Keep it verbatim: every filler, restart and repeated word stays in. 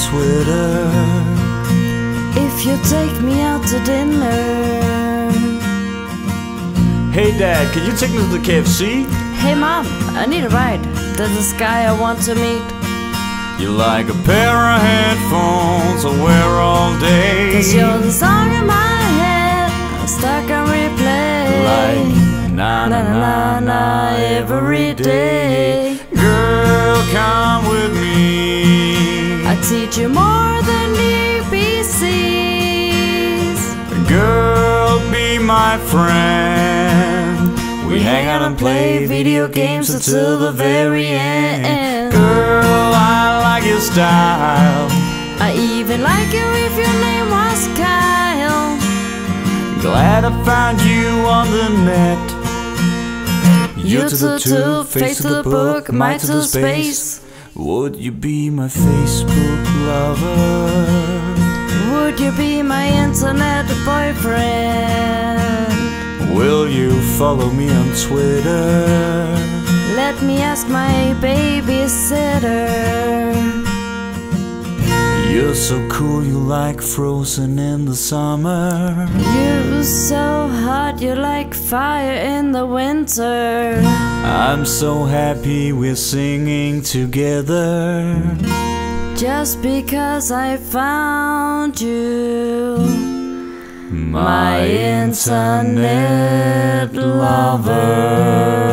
Twitter. If you take me out to dinner. Hey Dad, can you take me to the K F C? Hey Mom, I need a ride. There's this guy I want to meet. You're like a pair of headphones I wear all day. Cause you're the song in my head, stuck on replay. Like na na na na every day. Girl, come with me. I teach you more than A B Cs. Girl, be my friend. We hang out and play video games until the very end. Girl, I like your style. I even like you if your name was Kyle. Glad I found you on the net. You to the two, face to the book, my to the space. Would you be my Facebook lover? Would you be my internet boyfriend? Will you follow me on Twitter? Let me ask my babysitter. You're so cool, you like Frozen in the summer. You're so hot, you're like fire in the winter. I'm so happy we're singing together. Just because I found you, my internet lover.